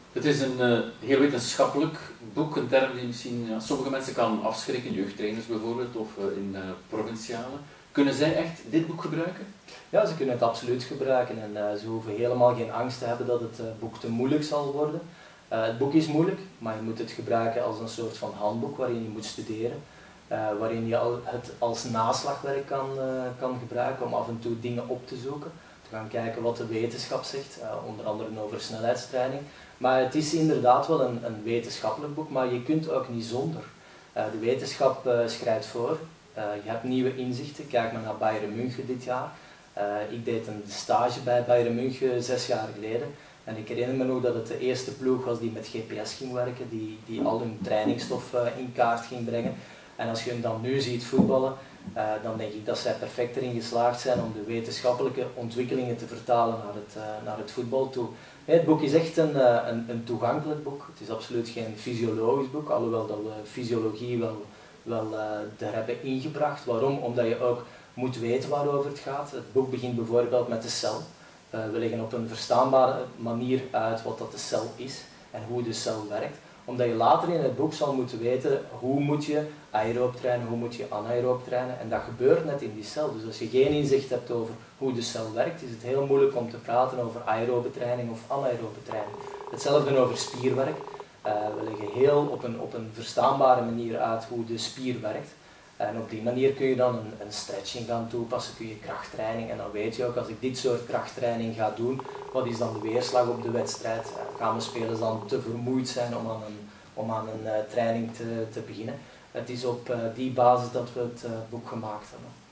Het is een heel wetenschappelijk boek, een term die misschien sommige mensen kan afschrikken, jeugdtrainers bijvoorbeeld, of in provinciale. Kunnen zij echt dit boek gebruiken? Ja, ze kunnen het absoluut gebruiken en ze hoeven helemaal geen angst te hebben dat het boek te moeilijk zal worden. Het boek is moeilijk, maar je moet het gebruiken als een soort van handboek waarin je moet studeren. Waarin je het als naslagwerk kan gebruiken om af en toe dingen op te zoeken. Te gaan kijken wat de wetenschap zegt, onder andere over snelheidstraining. Maar het is inderdaad wel een wetenschappelijk boek, maar je kunt ook niet zonder. De wetenschap schrijft voor, je hebt nieuwe inzichten. Kijk maar naar Bayern München dit jaar. Ik deed een stage bij Bayern München 6 jaar geleden. En ik herinner me nog dat het de eerste ploeg was die met GPS ging werken, die al hun trainingsstof in kaart ging brengen. En als je hem dan nu ziet voetballen, dan denk ik dat zij perfect erin geslaagd zijn om de wetenschappelijke ontwikkelingen te vertalen naar het voetbal toe. Het boek is echt een toegankelijk boek. Het is absoluut geen fysiologisch boek, alhoewel dat we fysiologie wel er hebben ingebracht. Waarom? Omdat je ook moet weten waarover het gaat. Het boek begint bijvoorbeeld met de cel. We leggen op een verstaanbare manier uit wat dat de cel is en hoe de cel werkt. Omdat je later in het boek zal moeten weten hoe moet je aeroob trainen, hoe moet je anaeroob trainen. En dat gebeurt net in die cel. Dus als je geen inzicht hebt over hoe de cel werkt, is het heel moeilijk om te praten over aerobe training of anaerobe training. Hetzelfde over spierwerk. We leggen heel op een verstaanbare manier uit hoe de spier werkt. En op die manier kun je dan een stretching gaan toepassen, kun je krachttraining. En dan weet je ook, als ik dit soort krachttraining ga doen, wat is dan de weerslag op de wedstrijd? Gaan mijn spelers dan te vermoeid zijn om aan een training te beginnen? Het is op die basis dat we het boek gemaakt hebben.